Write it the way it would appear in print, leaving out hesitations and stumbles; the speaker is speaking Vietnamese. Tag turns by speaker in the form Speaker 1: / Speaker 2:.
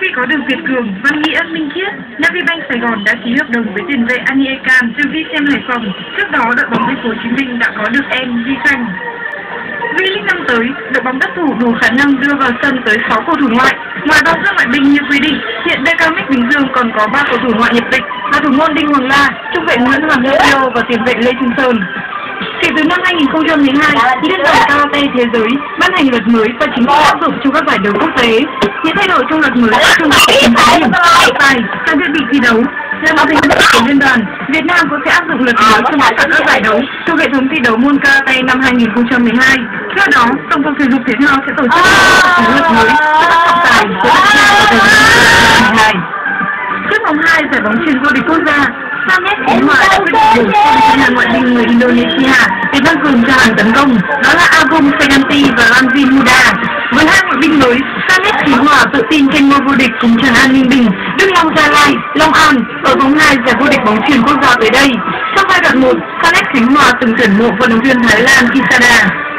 Speaker 1: khi có được Việt Cường, Văn Nghĩa, Minh Khiết, Navibank Sài Gòn đã ký hợp đồng với tiền vệ Aniekan từ Vincent Hải Phòng. Trước đó, đội bóng Thành phố Hồ Chí Minh đã có được em Di Khanh. V-League năm tới, đội bóng đất thủ đủ khả năng đưa vào sân tới 6 cầu thủ ngoại. Ngoài bao các ngoại binh như quy định, hiện BKMX Bình Dương còn có 3 cầu thủ ngoại nhập tịch là thủ môn Đinh Hoàng La, trung vệ Nguyễn Hoàng Lưu và tiền vệ Lê Trung Sơn. Kể từ năm 2012, Liên đoàn Karate Thế giới ban hành luật mới và chính thức áp dụng cho các giải đấu quốc tế. Những thay đổi trong luật mới tập trung vào tính điểm, tài, trang thiết bị thi đấu. Là một thành viên của liên đoàn, Việt Nam cũng sẽ áp dụng luật mới trong tất cả các giải đấu thuộc hệ thống thi đấu môn karate năm 2012. Theo đó, Tổng cục Thể dục Thể thao sẽ tổ chức một luật mới cho các trọng tài của Việt Nam vào đầu năm 2012. Trước vòng 2 giải bóng chuyền vô địch quốc gia, Samet Khánh Hòa đã quyết định bổ sung hai ngoại binh người Indonesia để tăng cường cho hàng tấn công, đó là Agung Seganti và Ramzin Huda. Với hai ngoại binh mới, Samet Khánh Hòa tự tin tranh ngôi vô địch cùng Trần An Ninh Bình, Đức Long Gia Lai, Long An ở vòng 2 giải vô địch bóng chuyền quốc gia tới đây. Trong giai đoạn 1, Samet Khánh Hòa từng tuyển mộ vận động viên Thái Lan Kisada.